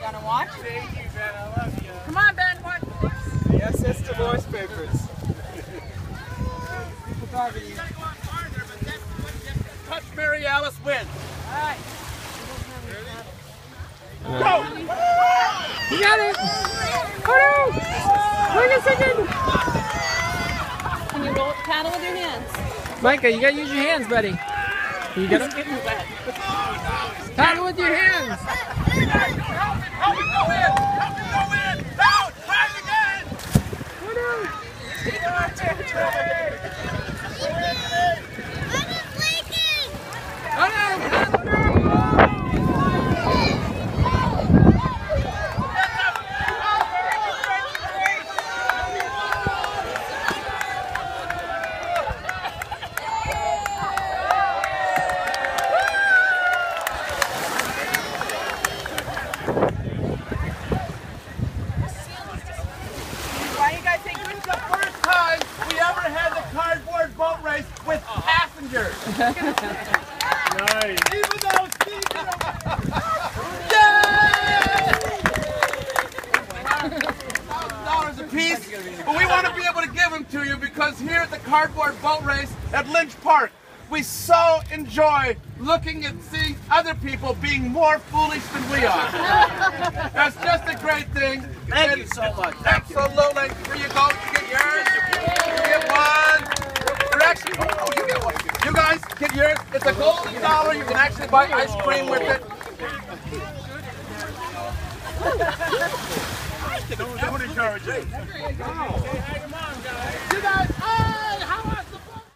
Gonna watch? Thank you, Ben. I love you. Come on, Ben. Watch. The SS divorce papers. Touch Mary Alice wins. All right. Go! You got it! Oh no! Wait a second! Can you roll paddle with your hands? Micah, you gotta use your hands, buddy. You got him? Paddle with your hands! Help me go in! Help me go in! Out! Try again! Oh no! Oh no! Why you guys think It's the first time we ever had the cardboard boat race with passengers. Nice. Even though Steve Yay! $1,000 a piece, but we want to be able to give them to you because here at the cardboard boat race at Lynch Park, we so enjoy looking and seeing other people being more foolish than we are. That's just a great thing. Thank you so much. Absolutely. Here you go. You get yours. You get one. You're actually, oh, you get one. You guys get yours. It's a golden dollar. You can actually buy ice cream with it. Don't encourage it. Come on, guys.